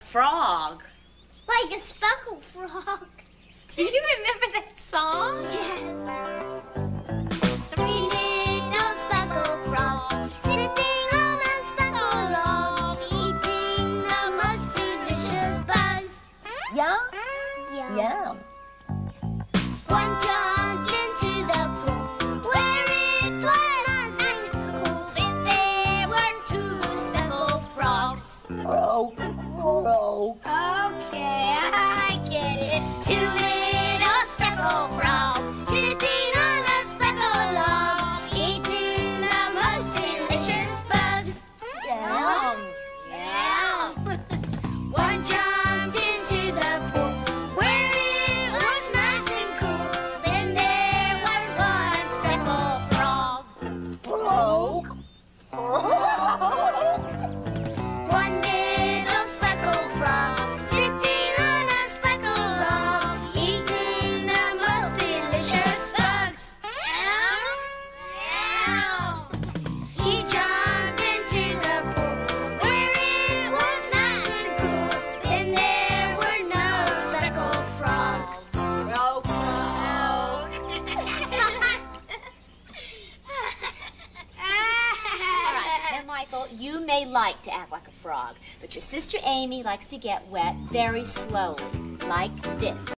frog. Like a speckled frog. Do you remember that song? Yes. 3 little speckled frogs sitting on a speckled log, eating the most delicious bugs. Yum? Yum. Yum. One jumped into the pool where it was nice and cool. Then there were 2 speckled frogs. Croak, croak. Okay, I get it. 2 little speckled frogs sitting on a speckled log, eating the most delicious bugs. Yum. Yum. One jumped into the pool where it was nice and cool. Then there was 1 speckled frog. Croak, croak. 1 little speckled frog sitting on a speckled log, eating the most delicious bugs. Yum, yum. He jumped into the pool where it was nice and cool. Then there were no speckled frogs. Croak, croak. All right, now, Michael, you may like to act like a frog, but your sister Amy likes to get wet very slowly, like this.